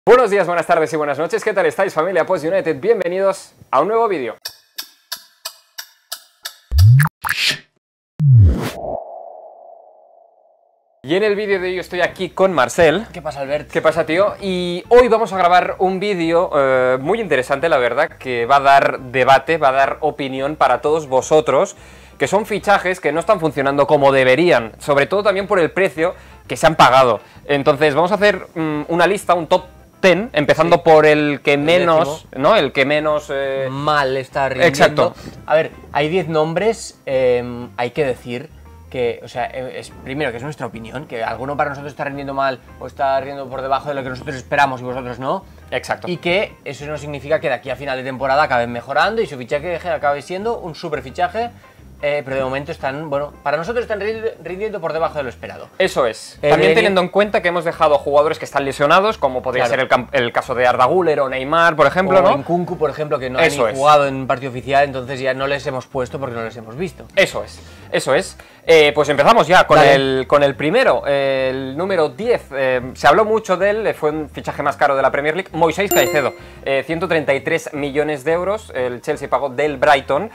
Buenos días, buenas tardes y buenas noches. ¿Qué tal estáis, familia Post United? Bienvenidos a un nuevo vídeo. Y en el vídeo de hoy estoy aquí con Marcel. ¿Qué pasa, Albert? ¿Qué pasa, tío? Y hoy vamos a grabar un vídeo muy interesante, la verdad, que va a dar debate, va a dar opinión para todos vosotros, que son fichajes que no están funcionando como deberían, sobre todo también por el precio que se han pagado. Entonces vamos a hacer una lista, un top 10, empezando por el que menos, ¿no? El que menos... mal está rindiendo. Exacto. A ver, hay 10 nombres, hay que decir que, o sea, primero que es nuestra opinión, que alguno para nosotros está rindiendo mal o está rindiendo por debajo de lo que nosotros esperamos y vosotros no. Exacto. Y que eso no significa que de aquí a final de temporada acaben mejorando y su fichaje acabe siendo un super fichaje. Pero de momento están, bueno, para nosotros están rindiendo por debajo de lo esperado. Eso es. También teniendo en cuenta que hemos dejado jugadores que están lesionados, como podría ser el caso de Arda Güler o Neymar, por ejemplo, o ¿no? Nkunku, por ejemplo, que no han ni jugado en partido oficial, entonces ya no les hemos puesto porque no les hemos visto. Eso es, eso es. Pues empezamos ya con el primero, el número 10. Se habló mucho de él, fue un fichaje más caro de la Premier League, Moisés Caicedo. 133 millones de euros, el Chelsea pagó del Brighton.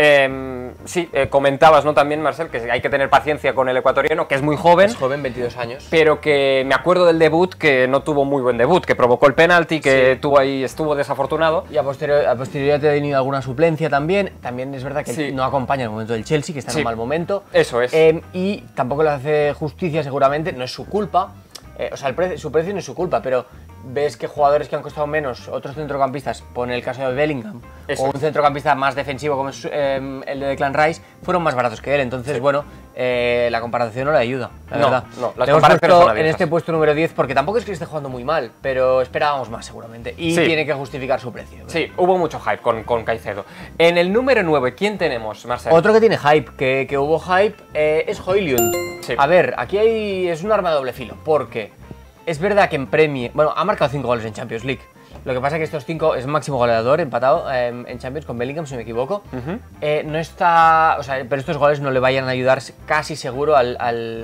Sí, comentabas, ¿no? También, Marcel, que hay que tener paciencia con el ecuatoriano, que es muy joven. Es joven, 22 años. Pero que me acuerdo del debut, que no tuvo muy buen debut, que provocó el penalti, que tuvo ahí, estuvo desafortunado. Y a posteriori ha tenido alguna suplencia también. También es verdad que no acompaña el momento del Chelsea, que está en un mal momento. Eso es. Y tampoco le hace justicia, seguramente, no es su culpa. O sea, su precio no es su culpa, pero ves que jugadores que han costado menos, otros centrocampistas, pon el caso de Bellingham, o un centrocampista más defensivo como es el de Declan Rice, fueron más baratos que él. Entonces, bueno, la comparación no le ayuda, la verdad. No, le hemos puesto en este puesto número 10 porque tampoco es que esté jugando muy mal, pero esperábamos más seguramente. Y tiene que justificar su precio, ¿no? Sí, hubo mucho hype con Caicedo. En el número 9, ¿quién tenemos, Marcel? Otro que tiene hype, que hubo hype, es Højlund. A ver, aquí es un arma de doble filo, porque es verdad que en Premier... Bueno, ha marcado 5 goles en Champions League. Lo que pasa es que estos 5 es máximo goleador, empatado en Champions con Bellingham, si no me equivoco. No está... O sea, pero estos goles no le vayan a ayudar casi seguro al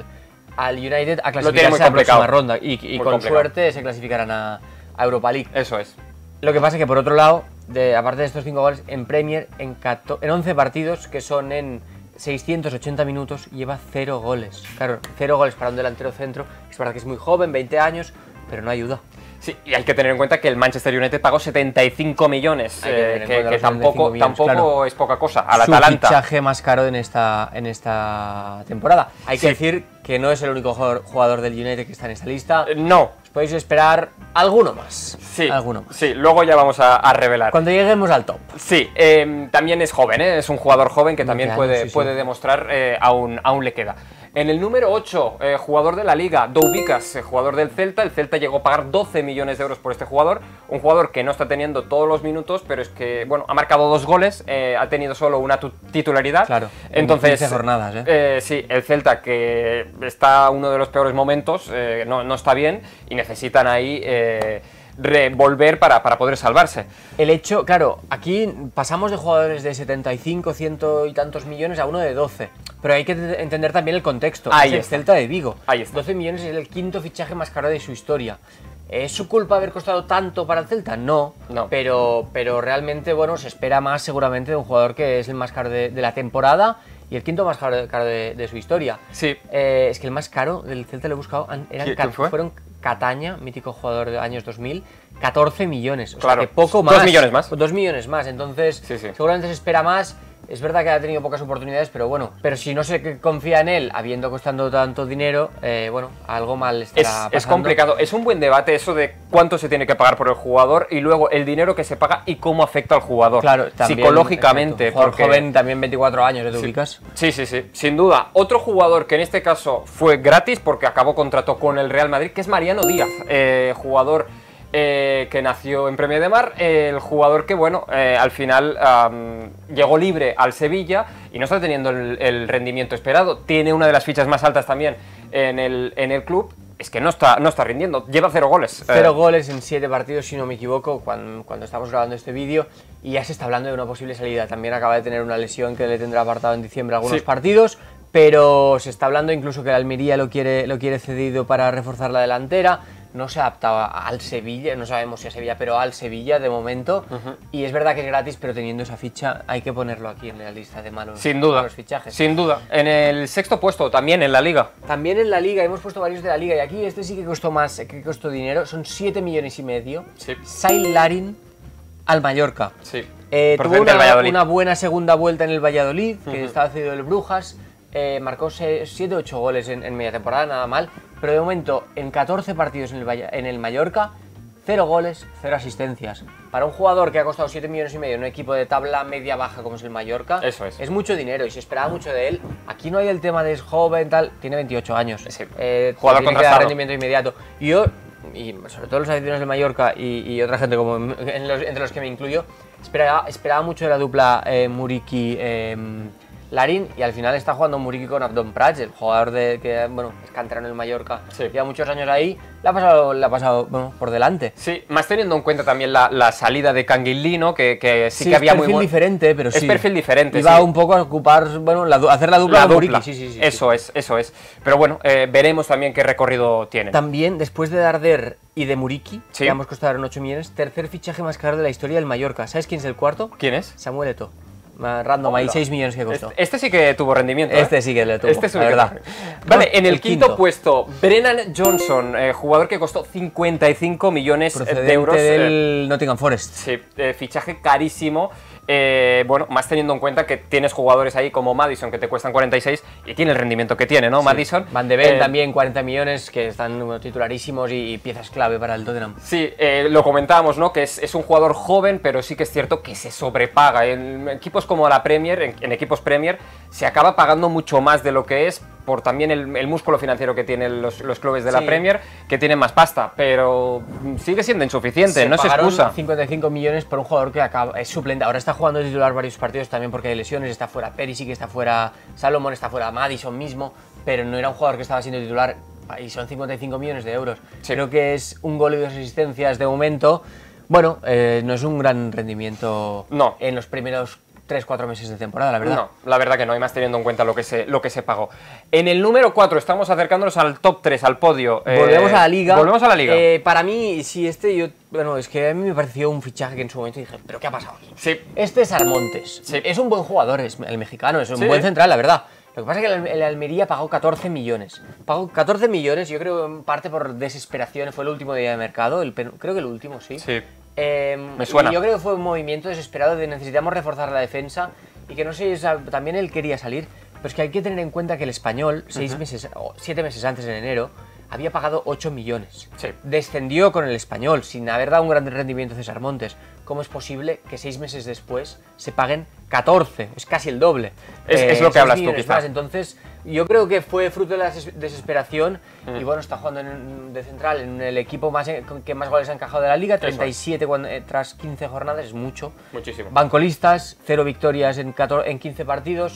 United a clasificarse a la próxima ronda. Y con suerte se clasificarán a Europa League. Eso es. Lo que pasa es que, por otro lado, aparte de estos 5 goles, en Premier, en 11 partidos, que son en 680 minutos, lleva 0 goles. Claro, 0 goles para un delantero centro. Es verdad que es muy joven, 20 años, pero no ayuda. Sí, y hay que tener en cuenta que el Manchester United pagó 75 millones, que tampoco claro, es poca cosa, al Atalanta. Su fichaje más caro en esta temporada. Hay que decir que no es el único jugador del United que está en esta lista. No. Os podéis esperar alguno más. Sí, alguno más. Sí, luego ya vamos a revelar. Cuando lleguemos al top. Sí, también es joven, es un jugador joven que también puede demostrar, aún le queda. En el número 8, jugador de la Liga, Doubikas, jugador del Celta. El Celta llegó a pagar 12 millones de euros por este jugador. Un jugador que no está teniendo todos los minutos, pero es que, bueno, ha marcado 2 goles, ha tenido solo una titularidad. Claro, entonces, 15 jornadas, sí, el Celta, que está uno de los peores momentos, no está bien y necesitan ahí... volver para poder salvarse. El hecho, claro, aquí pasamos de jugadores de 75, 100 y tantos millones a uno de 12. Pero hay que entender también el contexto. Ahí es el Celta de Vigo. Ahí está. 12 millones es el 5º fichaje más caro de su historia. ¿Es su culpa haber costado tanto para el Celta? No. Pero realmente, bueno, se espera más seguramente de un jugador que es el más caro de la temporada y el 5º más caro de su historia. Sí. Es que el más caro del Celta lo he buscado, fueron Cataña, mítico jugador de años 2000, 14 millones. O sea, que poco más. 2 millones más. 2 millones más. Entonces, seguramente se espera más. Es verdad que ha tenido pocas oportunidades, pero bueno. Pero si no se confía en él, habiendo costado tanto dinero, bueno, algo mal estará pasando. Es complicado. Es un buen debate eso de cuánto se tiene que pagar por el jugador y luego el dinero que se paga y cómo afecta al jugador. Claro, también, psicológicamente. Porque joven, también 24 años, ¿te ubicas? Sí, sin duda. Otro jugador que en este caso fue gratis porque acabó contrato con el Real Madrid, que es Mariano Díaz, jugador... que nació en Premia de Mar, el jugador que, bueno, al final llegó libre al Sevilla y no está teniendo el rendimiento esperado. Tiene una de las fichas más altas también en el club. Es que no está rindiendo, lleva 0 goles. 0 goles en 7 partidos, si no me equivoco, cuando estamos grabando este vídeo, y ya se está hablando de una posible salida. También acaba de tener una lesión que le tendrá apartado en diciembre algunos partidos, pero se está hablando incluso que el Almería lo quiere cedido para reforzar la delantera. no se adaptaba al Sevilla, no sabemos si a Sevilla, pero al Sevilla de momento. Y es verdad que es gratis, pero teniendo esa ficha hay que ponerlo aquí en la lista de malos, sin duda, malos fichajes. Sin duda. En el sexto puesto, también en la Liga. También en la Liga, hemos puesto varios de la Liga y aquí este sí que costó más, que costó dinero, son 7,5 millones. Sí. Saïd Larin al Mallorca. Sí. Tuvo una buena segunda vuelta en el Valladolid, que estaba cedido el Brujas. Marcó 7-8 goles en media temporada, nada mal, pero de momento en 14 partidos en el Mallorca, 0 goles, 0 asistencias. Para un jugador que ha costado 7,5 millones en un equipo de tabla media-baja como es el Mallorca, eso es mucho dinero y se esperaba mucho de él. Aquí no hay el tema de es joven, tal, tiene 28 años, sí. Jugador contrastado, rendimiento inmediato. Y sobre todo los aficionados del Mallorca y otra gente como entre los que me incluyo, esperaba mucho de la dupla Muriqui Larin, y al final está jugando Muriqui con Abdón Prats, el jugador que es canterano en el Mallorca, lleva muchos años ahí, le ha pasado por delante. Sí, más teniendo en cuenta también la salida de Canguilí, ¿no? Que sí que había muy buen... diferente, pero es perfil diferente. Iba un poco a ocupar, hacer la dupla con Muriqui. Sí. Eso es. Pero bueno, veremos también qué recorrido tiene. También, después de Darder y de Muriqui, que ambos costaron 8 millones, tercer fichaje más caro de la historia del Mallorca. ¿Sabes quién es el cuarto? ¿Quién es? Samuel Eto'o. Random, ahí 6 millones que costó. Este sí que tuvo rendimiento. Este sí que le tuvo, la verdad. Vale, en el quinto puesto, Brennan Johnson, jugador que costó 55 millones de euros. Del Nottingham Forest. Sí, fichaje carísimo. Bueno, más teniendo en cuenta que tienes jugadores ahí como Maddison que te cuestan 46 y tiene el rendimiento que tiene, ¿no? Sí. Maddison. Van de Ven también, 40 millones, que están titularísimos y piezas clave para el Tottenham. Sí, lo comentábamos, ¿no? Que es un jugador joven, pero sí que es cierto que se sobrepaga. En equipos como la Premier, en equipos Premier, se acaba pagando mucho más de lo que es por también el músculo financiero que tienen los clubes de la Premier, que tienen más pasta, pero sigue siendo insuficiente, no se excusa. 55 millones por un jugador que es suplente, ahora está jugando de titular varios partidos también porque hay lesiones, está fuera Perisic, está fuera Salomón, está fuera Maddison mismo, pero no era un jugador que estaba siendo titular y son 55 millones de euros. Sí. Creo que es un gol y 2 asistencias de momento. Bueno, no es un gran rendimiento en los primeros 3-4 meses de temporada, la verdad. No, la verdad que no, y más teniendo en cuenta lo que se pagó. En el número 4 estamos acercándonos al top 3, al podio. Volvemos a la Liga. Volvemos a la Liga. Para mí, sí, es que a mí me pareció un fichaje que en su momento dije, ¿pero qué ha pasado aquí? Sí. Este es Armontes. Sí. Es un buen jugador, es el mexicano, es un buen central, la verdad. Lo que pasa es que el Almería pagó 14 millones. Pagó 14 millones, yo creo en parte por desesperación, fue el último día de mercado, creo que el último, sí. Sí. Me suena. Y yo creo que fue un movimiento desesperado de necesitamos reforzar la defensa y que no sé, también él quería salir, pero es que hay que tener en cuenta que el Español, 7 meses antes, en enero, había pagado 8 millones. Sí. Descendió con el Español, sin haber dado un gran rendimiento a César Montes. ¿Cómo es posible que 6 meses después se paguen 14? Es casi el doble. Es lo que hablas tú, quizás. Entonces, yo creo que fue fruto de la desesperación y bueno, está jugando de central en el equipo que más goles ha encajado de la Liga, 37 tras 15 jornadas, es mucho. Muchísimo. Bancolistas, 0 victorias en 15 partidos.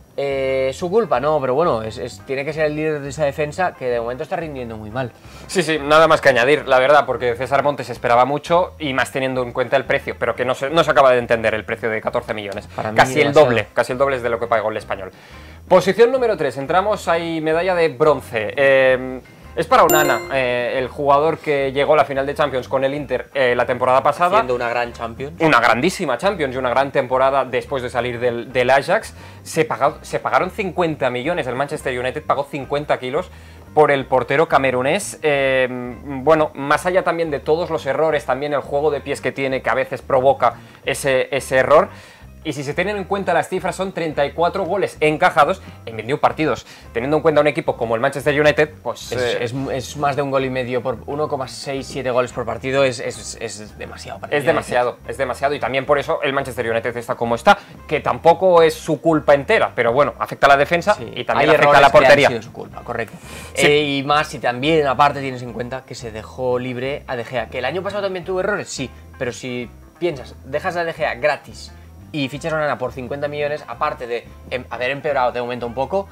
Su culpa, no, pero bueno, tiene que ser el líder de esa defensa que de momento está rindiendo muy mal. Sí, nada más que añadir, la verdad, porque César Montes esperaba mucho y más teniendo en cuenta el precio, pero que no se acaba de entender el precio de 14 millones. Para mí casi el doble es de lo que pagó el Español. Posición número 3, entramos ahí, medalla de bronce. Es para Onana, el jugador que llegó a la final de Champions con el Inter la temporada pasada. Haciendo una gran Champions. Una grandísima Champions y una gran temporada después de salir del Ajax. Se pagaron 50 millones, el Manchester United pagó 50 kilos por el portero camerunés. Bueno, más allá también de todos los errores, también el juego de pies que tiene, que a veces provoca ese error. Y si se tienen en cuenta las cifras, son 34 goles encajados en 21 partidos. Teniendo en cuenta un equipo como el Manchester United, pues... Es más de un gol y medio por 1,67 goles por partido, es demasiado para es demasiado, y también por eso el Manchester United está como está, que tampoco es su culpa entera, pero bueno, afecta a la defensa y también afecta a la portería. Que han sido su culpa, correcto. Sí. Y más si también, aparte, tienes en cuenta que se dejó libre a De Gea, que el año pasado también tuvo errores, sí, pero si piensas, dejas a De Gea gratis y fichas a Onana por 50 millones, aparte de haber empeorado de momento un poco,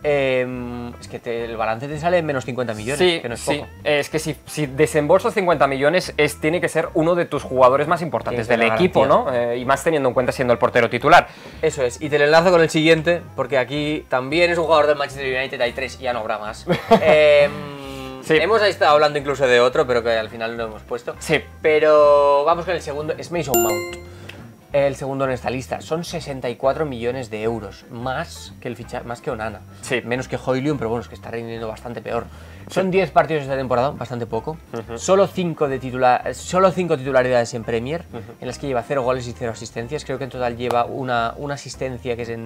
es que el balance te sale en menos 50 millones, que no es poco. Es que si desembolsas 50 millones, tiene que ser uno de tus jugadores más importantes del equipo, ¿no? Y más teniendo en cuenta siendo el portero titular. Eso es, y te lo enlazo con el siguiente, porque aquí también es un jugador del Manchester United, hay 3 y ya no habrá más. Sí. Hemos estado hablando incluso de otro, pero que al final no hemos puesto. Sí. Pero vamos con el segundo, es Mason Mount. El segundo en esta lista. Son 64 millones de euros, más que Onana. Sí. Menos que Højlund, pero bueno, es que está rindiendo bastante peor. Son 10 partidos esta temporada, bastante poco. Solo 5 titularidades en Premier, en las que lleva 0 goles y 0 asistencias. Creo que en total lleva una asistencia que es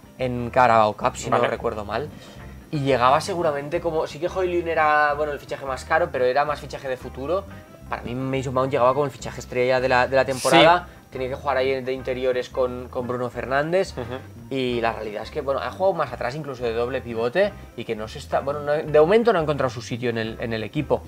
en Carabao Cup, si no recuerdo mal. Y llegaba seguramente como... Sí que Højlund era, bueno, el fichaje más caro, pero era más fichaje de futuro. Para mí Mason Mount llegaba como el fichaje estrella de la temporada. Sí. Tenía que jugar ahí de interiores con Bruno Fernández. Y la realidad es que, bueno, ha jugado más atrás, incluso de doble pivote. Y que no se está... Bueno, de momento no ha encontrado su sitio en el equipo.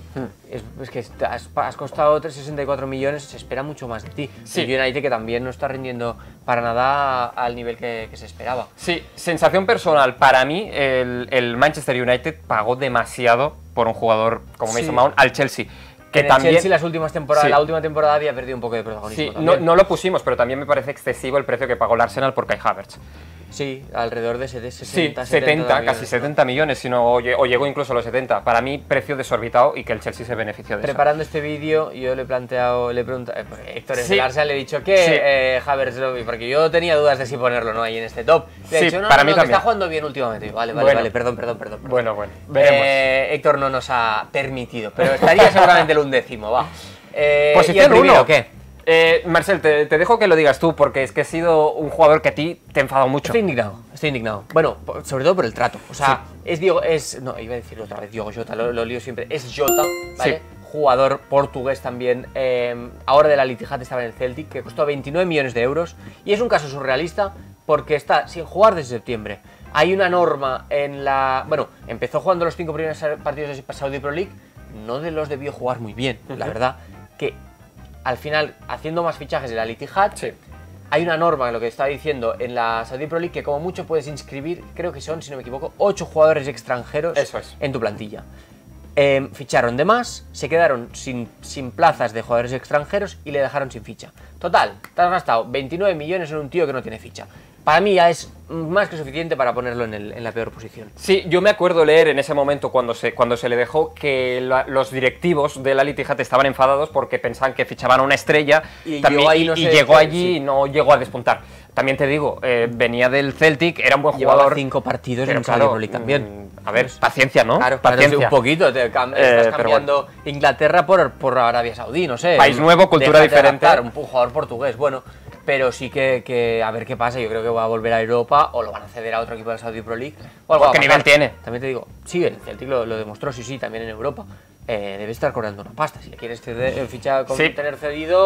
Es que has costado 64 millones, se espera mucho más de ti. Sí. Y United que también no está rindiendo para nada al nivel que se esperaba. Sí, sensación personal. Para mí, el Manchester United pagó demasiado por un jugador como Mason Mount al Chelsea. Que también Chelsea la última temporada había perdido un poco de protagonismo. Sí, no lo pusimos, pero también me parece excesivo el precio que pagó el Arsenal por Kai Havertz. Sí, alrededor de 60, sí, 70 casi 70 millones, sino, o llegó incluso a los 70. Para mí, precio desorbitado y que el Chelsea se benefició de eso. Preparando este vídeo, yo le he preguntado, Héctor es del Arsenal, le he dicho que Havertz, porque yo tenía dudas de si ponerlo no ahí en este top. Le he dicho, para mí también. Que está jugando bien últimamente. Vale, perdón. Bueno, veremos. Héctor no nos ha permitido, pero estaría seguramente el 11º, va. Posición 1, ¿qué? Marcel, te dejo que lo digas tú, porque es que he sido un jugador que a ti te ha enfadado mucho. Estoy indignado. Bueno, sobre todo por el trato. O sea, no, iba a decirlo otra vez, Diogo Jota, lo lío siempre. Es Jota, ¿vale? Sí. Jugador portugués también, ahora de la Al-Ittihad, estaba en el Celtic, que costó 29 millones de euros. Y es un caso surrealista porque está sin jugar desde septiembre. Hay una norma en la... Bueno, empezó jugando los 5 primeros partidos de Saudi Pro League, no los debió jugar muy bien, la verdad, que... Al final, haciendo más fichajes de la Al-Ittihad, hay una norma, lo que estaba diciendo, en la Saudi Pro League, que como mucho puedes inscribir, creo que son, si no me equivoco, 8 jugadores extranjeros en tu plantilla. Ficharon de más, se quedaron sin plazas de jugadores extranjeros y le dejaron sin ficha. Total, te has gastado 29 millones en un tío que no tiene ficha. Para mí ya es más que suficiente para ponerlo en la peor posición. Sí, yo me acuerdo leer en ese momento cuando se le dejó que los directivos de la Al-Ittihad estaban enfadados porque pensaban que fichaban a una estrella y llegó allí y no llegó a despuntar. También te digo, venía del Celtic, era un buen jugador. Llevaba 5 partidos en el Saudi Pro League también. A ver, paciencia, ¿no? Claro, paciencia. Un poquito, estás cambiando Inglaterra por Arabia Saudí, no sé. País nuevo, cultura diferente. Un jugador portugués, bueno. Pero sí que a ver qué pasa, yo creo que va a volver a Europa o lo van a ceder a otro equipo de la Saudi Pro League. O algo. ¿Qué nivel tiene? También te digo, sí, el Celtic lo demostró, sí, también en Europa. Debe estar cobrando una pasta. Si le quieres ficha con tener cedido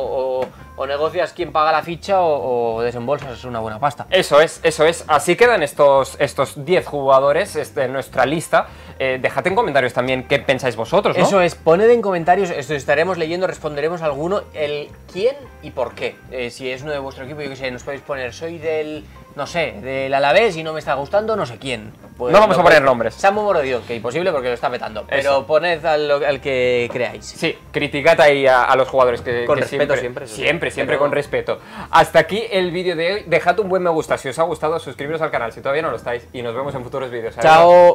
o negocias quién paga la ficha o desembolsas, es una buena pasta. Eso es. Así quedan estos 10 jugadores en nuestra lista. Dejad en comentarios también qué pensáis vosotros, ¿no? Eso es, poned en comentarios, esto estaremos leyendo, responderemos a alguno, el quién y por qué. Si es uno de vuestro equipo, yo que sé, nos podéis poner, soy del... No sé, del Alavés y no me está gustando, no sé quién. Pues no vamos a poner nombres. Samu Morodion, que imposible porque lo está petando. Pero poned al que creáis. Sí, criticad ahí a los jugadores con respeto siempre con respeto. Hasta aquí el vídeo de hoy. Dejad un buen me gusta si os ha gustado, suscribiros al canal si todavía no lo estáis y nos vemos en futuros vídeos. Chao.